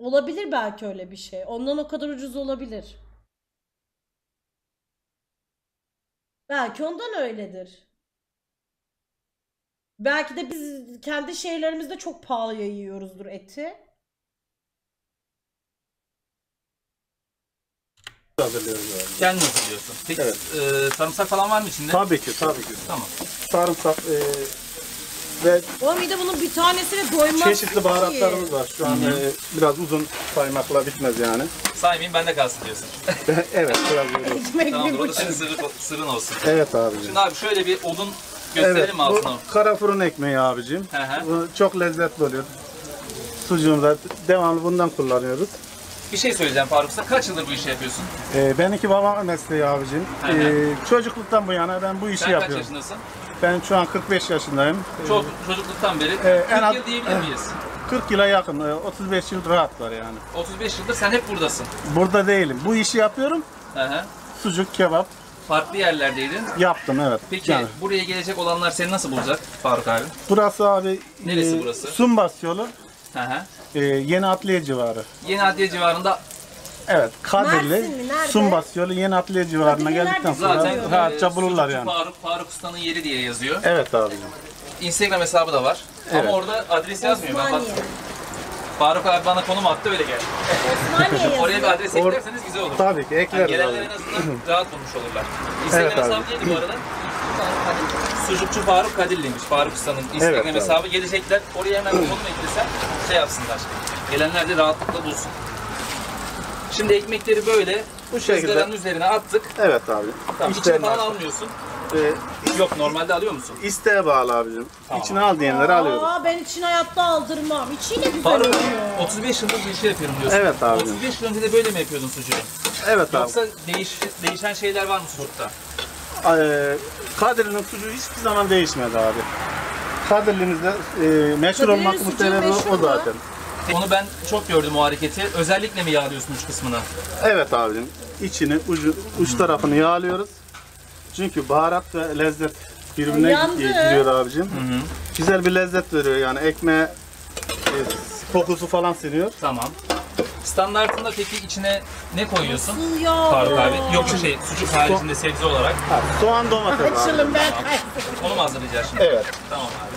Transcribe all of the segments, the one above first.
Olabilir belki öyle bir şey. Ondan o kadar ucuz olabilir. Belki ondan öyledir. Belki de biz kendi şeylerimizde çok pahalıya yiyoruzdur eti. Hazırlıyoruz abi. Kendin hazırlıyorsun. Peki Evet. sarımsak falan var mı içinde? Tabii ki, tabii ki. Tamam. Sarımsak ve Oğlum iyi de bunun bir tanesine doymaz çeşitli ki. baharatlarımız var. Şu an biraz uzun saymakla bitmez yani. Saymayayım bende kalsın diyorsun. Evet, biraz yoruyor. Ekmek Tamam bir burada buçuk. senin sırrın olsun. Evet abicim. Şimdi abi şöyle bir odun gösterelim Evet, mi altına? bu kara fırın ekmeği abicim. Hı hı. Bu çok lezzetli oluyor. Sucuğumuzda devamlı bundan kullanıyoruz. Bir şey söyleyeceğim Faruk Usta. Kaç yıldır bu işi yapıyorsun? Benimki babam mesleği abicim. Hı hı. Çocukluktan bu yana ben bu işi Sen kaç yapıyorum. yaşındasın? Ben şu an 45 yaşındayım. Çocukluktan beri 40 en az- yıl diyebilir miyiz? 40 yıla yakın, 35 yıl rahat var yani. 35 yıldır sen hep buradasın. Burada değilim. Bu işi yapıyorum. Hı hı. Sucuk, kebap Farklı yerlerdeydin. yaptım, evet. Peki Yani buraya gelecek olanlar seni nasıl bulacak Faruk abi? burası abi Neresi burası? Sumbas yolu, Hı hı. Yeni Adliye civarı. Yeni Adliye civarında Evet, Mersin mi? Kadirli, Nerede? Sumbas yolu, Yeni Adliye civarına Kadirli geldikten nerede? sonra zaten rahatça bulurlar Sucukçu yani. Faruk Usta'nın yeri diye yazıyor. Evet abicim. Instagram hesabı da var. Evet. Ama orada adres yazmıyor. Ben bak, Osmaniye. Faruk abi bana konum attı öyle geldi. Osmaniye yazıyor. Oraya bir adres eklerseniz güzel olur. Tabii ki Yani ekleriz gelenler en abi. azından rahat bulmuş olurlar. Instagram Evet abi. hesabı neydi bu arada? Sucukçu Faruk Kadirli'ymiş. Faruk Usta'nın Instagram Evet abi. hesabı. Gelecekler. Oraya hemen konum eklesen şey yapsınlar. Gelenler de rahatlıkla bulsun. Şimdi ekmekleri böyle Bu şekilde. ızgaranın üzerine attık. Evet abi. Tamam, içine falan almıyorsun. E, Yok normalde alıyor musun? isteğe bağlı abicim. Tamam. İçine al diyenleri alıyoruz. Aa, ben için hayatta aldırmam. İçiyle güzel Faruk oluyor. 35 yıldır bu işi yapıyorum diyorsun. Evet abi. 35 yıl önce de böyle mi yapıyordun sucuğu? Evet abi. Yoksa değişen şeyler var mı sucukta? Kadirli'nin sucuğu hiçbir zaman değişmedi abi. Kadirli'mizde meşhur Kadirli'nin olmasının sucuğu sebebi meşhur o mu? zaten. Onu ben çok gördüm o hareketi. Özellikle mi yağlıyorsun uç kısmını? Evet abicim. İçini, uç tarafını yağlıyoruz. Çünkü baharat ve lezzet birbirine Yandı. giriyor abicim. Güzel bir lezzet veriyor yani ekmeğe kokusu falan siniyor. Tamam. Standartında peki içine ne koyuyorsun? Nasıl ya? Faruk abi. Yok sucuk haricinde sebze olarak. Ha, soğan domates abi. Açılın ben Onu mu hazırlayacağız şimdi? Evet. Tamam abi.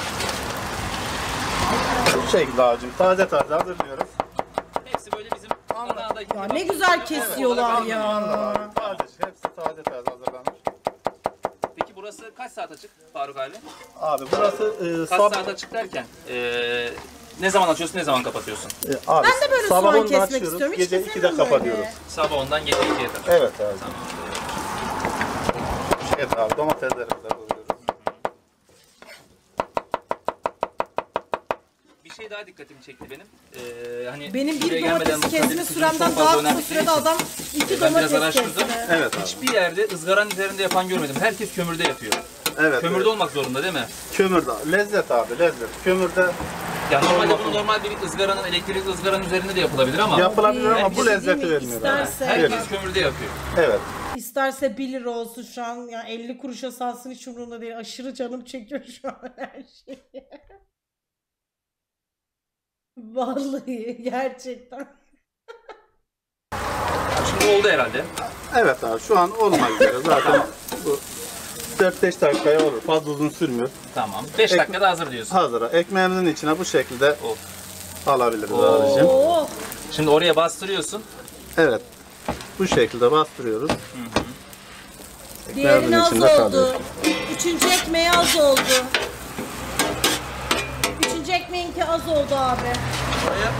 Bu şekilde abicim. Taze taze hazırlıyoruz. Hepsi böyle bizim Adana'daki Ya ne güzel kesiyorlar ya. Taze, hepsi taze taze hazırlanmış. Peki burası kaç saat açık Faruk abi? Abi burası Kaç saat açık derken ne zaman açıyorsun ne zaman kapatıyorsun? abi, Ben de böyle sabah soğan 10'da kesmek açıyoruz, istiyorum. Hiç gece kesemiyorum 2'de öyle. kapatıyoruz. Sabah 10'dan gece 2'ye kadar. Evet abi. Evet abi domateslerimizi hazırlıyoruz. Bir şey daha dikkatimi çekti benim. Hani Benim buraya bir gelmeden domates bu kesme tabii süremden çok daha fazla kısa önemli sürede değil. adam 2 Ben biraz domates araştırdım. kesti. Evet abi. Hiçbir yerde ızgaranın üzerinde yapan görmedim. Herkes kömürde yapıyor. Evet. Kömürde evet. olmak zorunda değil mi? Kömürde. Lezzet abi lezzet. Kömürde Yani normalde bunu normal bir ızgaranın, elektrikli ızgaranın üzerinde de yapılabilir ama yapılabilir ama herkes bu lezzeti değil mi? vermiyor. İsterse- abi. herkes kömürde yapıyor. Evet. İsterse 1 lira olsun şu an ya 50 kuruşa salsın hiç umurumda değil. Aşırı canım çekiyor şu an her şeyi. Vallahi gerçekten. Şimdi oldu herhalde. Evet abi şu an olmak üzere zaten bu 4-5 dakikaya olur. Fazla uzun sürmüyor. Tamam. 5 dakikada hazır diyorsun. Hazır. Ekmeğimizin içine bu şekilde Of. alabiliriz Oo. abicim. Oh. Şimdi oraya bastırıyorsun. Evet. Bu şekilde bastırıyoruz. Diğerini Ekmeğimizin az içinde oldu. kalıyor. 3. ekmeği az oldu. 3. ekmeğinki az oldu abi. Oraya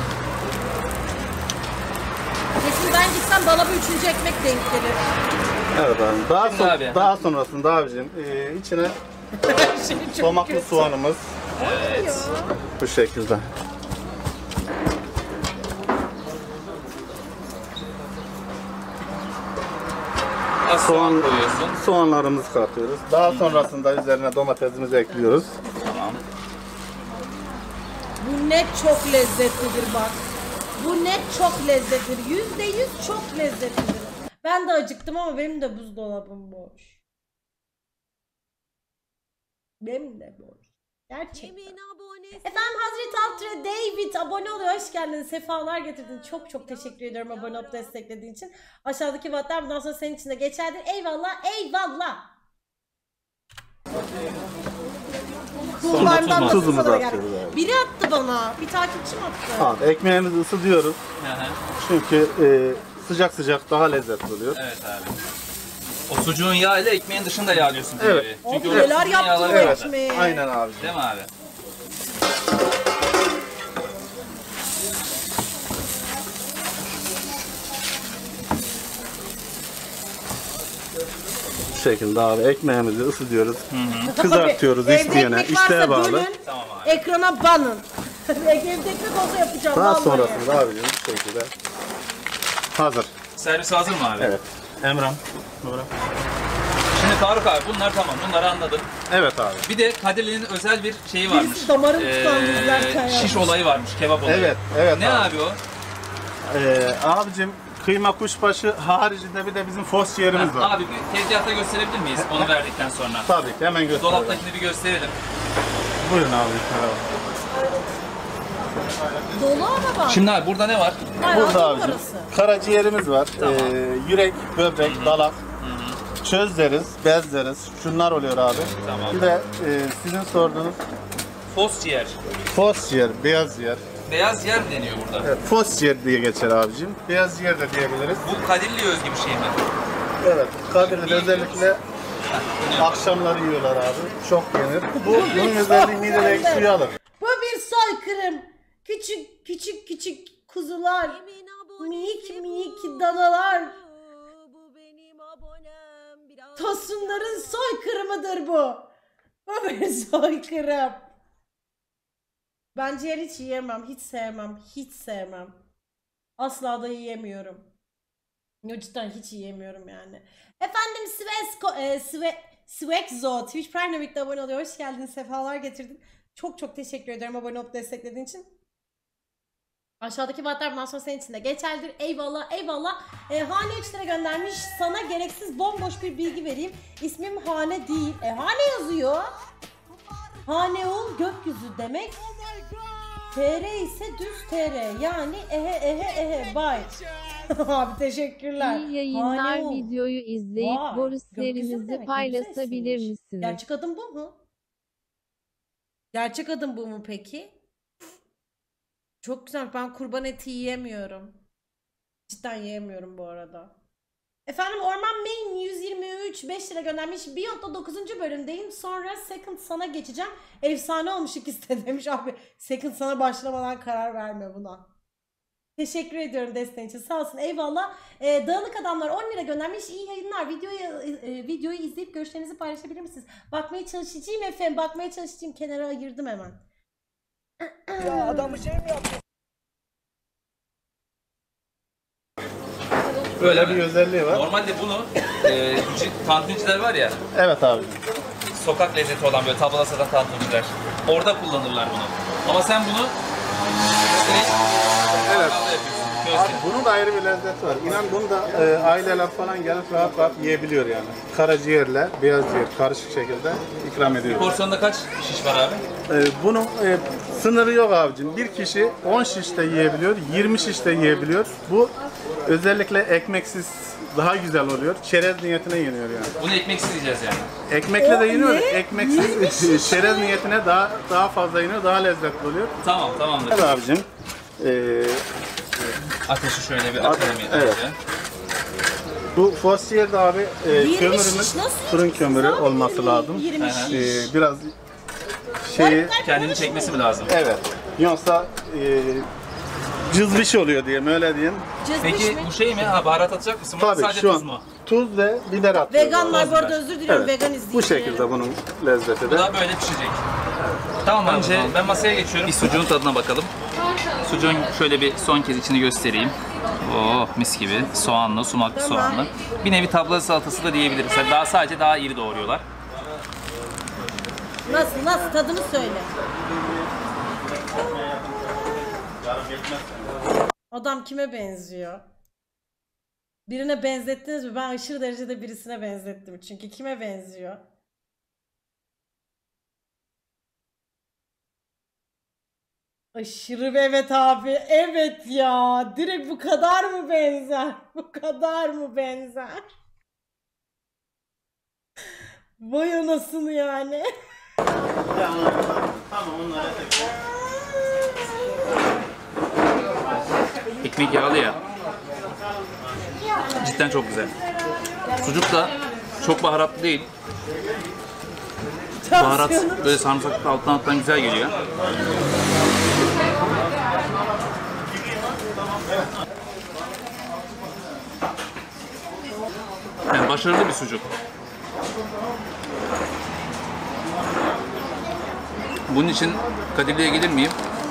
Kesin ben gitsem bana bir 3. ekmek denk gelir. Evet abi. Şimdi abi. Daha sonrasında abicim içine Şey çok domatlı kötü. soğanımız Ya. bu şekilde. az soğan koyuyorsun. Soğanlarımızı katıyoruz. Daha sonrasında üzerine domatesimizi ekliyoruz. Tamam. Bu net çok lezzetlidir bak. Bu net çok lezzetlidir. %100 çok lezzetlidir. Ben de acıktım ama benim de buzdolabım boş. Benim de boş. Gerçekten. Kimin abonesi? Efendim Hazreti Altre David abone oluyor. Hoş geldin. Sefalar getirdin. Çok çok teşekkür ediyorum abone olup desteklediğin için. Aşağıdaki wattlar bundan sonra senin için de geçerlidir. Eyvallah. Eyvallah. Kullarımdan nasıl tuzumuzu sana geldi? atıyoruz abi. Biri attı bana. Bir takipçim attı. Abi ekmeğimizi ısıtıyoruz. Hı hı. Çünkü sıcak sıcak daha lezzetli oluyor. Evet abi. O sucuğun yağı ile ekmeğin dışında yağlıyorsun. Evet. tabii. Çünkü Abi o neler sucuğun yaptın yağları o var. Evet. ekmeği? Aynen abi. Değil mi abi? Bu şekilde abi ekmeğimizi ısıtıyoruz. Kızartıyoruz Evde isteyene. ekmek varsa İsteğe bağlı. bölün, Tamam abi. ekrana banın. Evde ekmek olsa yapacağım Daha vallahi. sonrasında abicim bu şekilde hazır. Servis hazır mı abi? Evet. Emrah. Buyurun. Şimdi Faruk abi bunlar tamam. Bunları anladım. Evet abi. Bir de Kadirli'nin özel bir şeyi varmış. Birisi damarım tıkandı izlerken ya. Şiş olayı varmış. Kebap olayı. Evet, evet Ne abi. abi o? Abicim kıyma kuşbaşı haricinde bir de bizim fos ciğerimiz var. Abi bir tezgahta gösterebilir miyiz onu verdikten sonra? Tabii ki hemen gösterelim. Dolaptakini bir gösterelim. Buyurun abi. Merhaba. Dolu araba. Şimdi abi burada ne var? Bayağı Burada dolu abicim orası. karaciğerimiz var. Tamam. Yürek, böbrek, dalak. Çöz deriz, bez deriz. Şunlar oluyor abi. Tamam. Bir de sizin sorduğunuz Fos ciğer. fos ciğer, beyaz ciğer. Beyaz yer mi deniyor burada? Evet, fos ciğer diye geçer abicim. Beyaz ciğer de diyebiliriz. Bu Kadirli'ye özgü bir şey mi? Evet, Kadirli'de özellikle akşamları yiyorlar abi. Çok yenir. Bunun özelliği midedeki suyu alır. Bu bir soykırım. Küçük küçük küçük kuzular. Kimin abonesi Minik bu? minik danalar. Bu benim abonem. Biraz Tosunların soykırımıdır bu. Bu bir soykırım. Ben ciğer hiç yiyemem. Hiç sevmem. Hiç sevmem. Asla da yiyemiyorum. Yo, cidden hiç yiyemiyorum yani. Efendim Swexo Twitch Prime'le birlikte abone oluyor. Hoş geldin. Sefalar getirdin. Çok çok teşekkür ederim abone olup desteklediğin için. Aşağıdaki wattlar bundan sonra senin için de geçerlidir. Eyvallah eyvallah. Hane 3 lira göndermiş. Sana gereksiz bomboş bir bilgi vereyim. İsmim Hane değil. Hane yazıyor. Haneul gökyüzü demek. TR ise düz TR. Yani ehe bye. Abi teşekkürler. İyi yayınlar. Haneul. Videoyu izleyip Vay, Boris gökyüzü serimizi demek, paylaşabilir güzelsiniz. misiniz? Gerçek adım bu mu? Gerçek adım bu mu peki? Çok güzel. Ben kurban eti yiyemiyorum. Cidden yiyemiyorum bu arada. Efendim Orman Main 123 5 lira göndermiş. Beyond'da 9. bölümdeyim. Sonra Second Sun'a geçeceğim. Efsane olmuş ikisi de demiş. Abi Second Sun'a başlamadan karar verme buna. Teşekkür ediyorum desteğin için. Sağ olsun. Eyvallah. Dağınık Adamlar 10 lira göndermiş. İyi yayınlar. Videoyu izleyip görüşlerinizi paylaşabilir misiniz? Bakmaya çalışacağım efendim. Bakmaya çalışacağım. Kenara ayırdım hemen. Ya adamı şey mi yaptı? Böyle bir özelliği var. Normalde bunu tantunciler var ya, Evet abi. sokak lezzeti olan böyle tablada satan tantunciler. Orada kullanırlar bunu. Ama sen bunu direkt Evet. mangalda yapıyorsun. Abi Közde. bunun da ayrı bir lezzeti var. İnan bunu da aileler falan gelip rahat rahat yiyebiliyor yani. Karaciğerle beyaz ciğer karışık şekilde ikram ediyor. Porsiyonda kaç şiş var abi? Bunun sınırı yok abicim. Bir kişi 10 şiş de yiyebiliyor, 20 şiş de yiyebiliyor. Bu özellikle ekmeksiz daha güzel oluyor. Çerez niyetine yeniyor yani. Bunu ekmeksiz yiyeceğiz yani. Ekmekle de yeniyor. ne? Ekmeksiz çerez niyetine daha fazla yeniyor, daha lezzetli oluyor. Tamam, tamamdır. Evet abicim. Ateşi şöyle bir açalım. Evet. Bu fosiyerde abi 20 kömürümüz şiş nasıl fırın yiyeceksiniz kömürü abi? olması lazım. 20 Aha. şiş. Biraz şeyi Kendini çekmesi mi lazım? evet. Yoksa cız bir şey oluyor diyeyim öyle diyeyim. Cızmış Peki mı? bu şey mi? Ha, baharat atacak mısın? Buna Tabii sadece şu tuz an mu? tuz ve biber atıyoruz. Veganlar abi. bu arada özür diliyorum. Evet. Vegan izleyicilerim. Bu şekilde bunun lezzeti Bu de. da böyle pişecek. Tamam önce ben masaya geçiyorum. Bir sucuğun tadına bakalım. Sucuğun şöyle bir son kez içini göstereyim. Oh mis gibi. Soğanlı, sumaklı Tamam. soğanlı. Bir nevi tabla salatası da diyebiliriz. Sadece daha iri doğruyorlar. Nasıl tadını söyle. Adam kime benziyor? Birine benzettiniz mi? Ben aşırı derecede birisine benzettim. Çünkü kime benziyor? Aşırı evet abi. Evet ya. Direkt bu kadar mı benzer? Bu kadar mı benzer? Vay anasını yani. Ekmek yağlı ya. Cidden çok güzel. Sucuk da çok baharatlı değil. Baharat böyle sarımsaklı alttan güzel geliyor. Yani başarılı bir sucuk. Bunun için Kadirli'ye gelir miyim?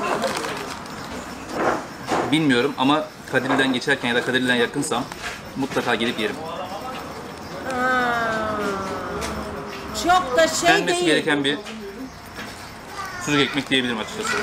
Bilmiyorum ama Kadirli'den geçerken ya da Kadirli'den yakınsam mutlaka gelip yerim. Çok da şey Yenmesi değil. gereken bir sucuk ekmek diyebilirim açıkçası.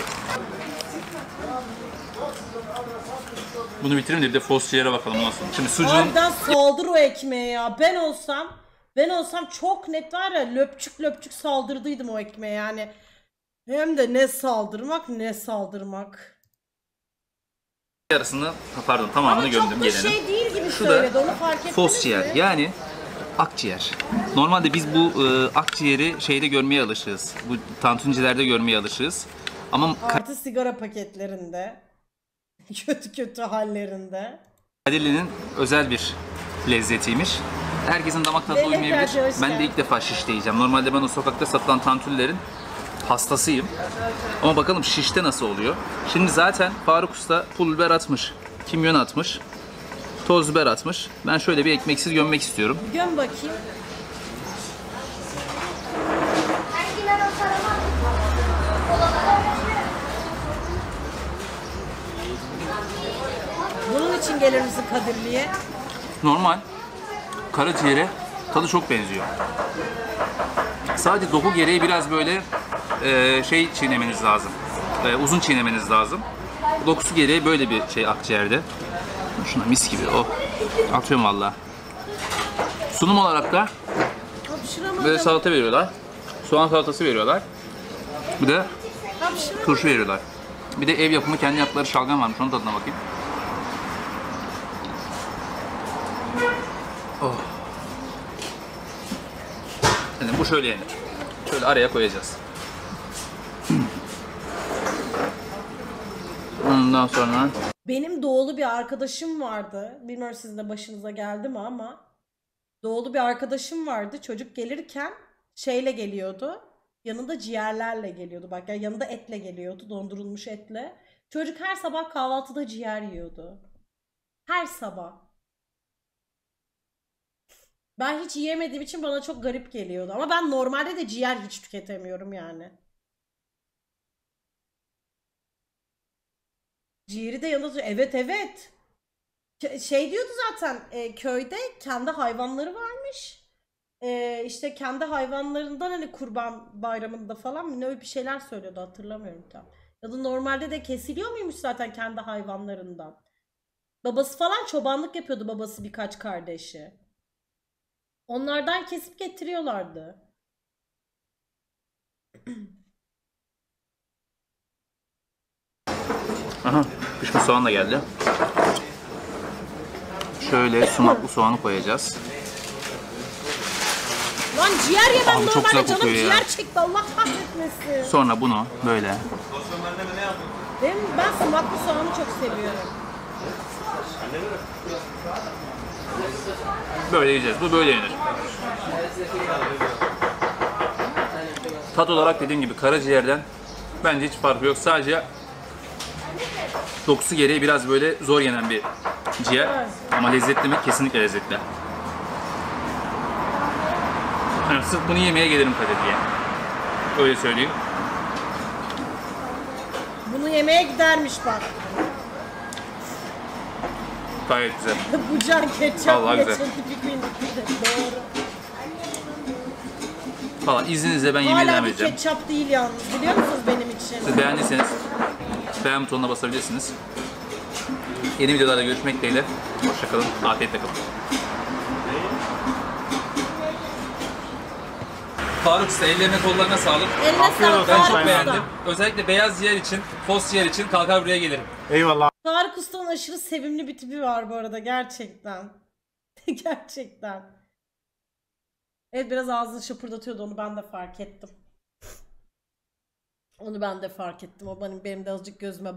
Bunu bitireyim de bir de fosçiyere bakalım nasıl. Şimdi sucuğun Harbiden saldır o ekmeğe ya. Ben olsam çok net var ya, löpçük löpçük saldırdıydım o ekmeğe yani. Hem de ne saldırmak ne saldırmak. yarısını, pardon tamamını Ama gömdüm çok da gelenin. şey değil gibi Şu da söyledi, onu fark ettiniz fosciğer mi? yani akciğer. Normalde biz bu akciğeri şeyde görmeye alışığız. Bu tantunicilerde görmeye alışığız. Ama Artı sigara paketlerinde. Kötü kötü hallerinde. Kadirli'nin özel bir lezzetiymiş. Herkesin damak tadına Leylek uymayabilir. Hacı, hoş Ben de geldin. ilk defa şişte yiyeceğim. Normalde ben o sokakta satılan tantunilerin hastasıyım. Ama bakalım şişte nasıl oluyor. Şimdi zaten Faruk Usta pul biber atmış, kimyon atmış, toz biber atmış. Ben şöyle bir ekmeksiz gömmek istiyorum. Göm bakayım. Bunun için gelir misin Kadirli'ye? Normal karaciğere tadı çok benziyor. Sadece doku gereği biraz böyle şey çiğnemeniz lazım. Uzun çiğnemeniz lazım. Dokusu gereği böyle bir şey akciğerde. Şuna mis gibi. Oh. Atıyorum valla. Sunum olarak da Hapşıramadım. böyle salata veriyorlar. Soğan salatası veriyorlar. Bir de Hapşıramadım. turşu veriyorlar. Bir de ev yapımı kendi yaptıkları şalgam varmış. Onun tadına bakayım. Oh. Yani bu şöyle yenir. Şöyle araya koyacağız. Ondan sonra Benim doğulu bir arkadaşım vardı. Bilmiyorum sizin de başınıza geldi mi ama. Doğulu bir arkadaşım vardı. Çocuk gelirken şeyle geliyordu. Yanında ciğerlerle geliyordu. Bak yani yanında etle geliyordu. Dondurulmuş etle. Çocuk her sabah kahvaltıda ciğer yiyordu. Her sabah. Ben hiç yiyemediğim için bana çok garip geliyordu. Ama ben normalde de ciğer hiç tüketemiyorum yani. Ciğeri de yanında... Evet evet. Şey diyordu zaten köyde kendi hayvanları varmış. İşte kendi hayvanlarından hani kurban bayramında falan ne öyle bir şeyler söylüyordu, hatırlamıyorum tam. Ya da normalde de kesiliyor muymuş zaten kendi hayvanlarından. Babası falan çobanlık yapıyordu, babası birkaç kardeşi. Onlardan kesip getiriyorlardı. aha, pişmiş soğan da geldi. Şöyle sumaklı soğanı koyacağız. Lan ciğer yemem Abi çok normalde, güzel canım kokuyor ya. ciğer çekti, Allah kahretmesin. Sonra bunu böyle Ben sumaklı soğanı çok seviyorum. böyle yiyeceğiz. Bu böyle yenir. Tat olarak dediğim gibi karaciğerden bence hiç farkı yok. Sadece dokusu gereği biraz böyle zor yenen bir ciğer. Ama lezzetli mi? Kesinlikle lezzetli. Yani sırf bunu yemeye gelirim Kadirli'ye. Öyle söyleyeyim. Bunu yemeye gidermiş bak. Gayet güzel. Bucar ketçap Vallahi güzel. geçirdi bir gün. Doğru. Valla izninizle ben yemeğe Hala devam bir edeceğim. ketçap değil yalnız, biliyor musunuz benim için? Siz beğendiyseniz beğen butonuna basabilirsiniz. Yeni videolarda görüşmek dileğiyle. Hoşçakalın. Afiyetle kalın. Faruk Usta ellerine kollarına sağlık. Eline Afiyet sağlık olsun. Ben Faruk çok Usta. beğendim. Özellikle beyaz ciğer için, fos ciğer için kalkar buraya gelirim. Eyvallah. Faruk Usta'nın aşırı sevimli bir tipi var bu arada gerçekten. Gerçekten. Evet biraz ağzını şapırdatıyordu, onu ben de fark ettim. Onu ben de fark ettim. O benim de azıcık gözüme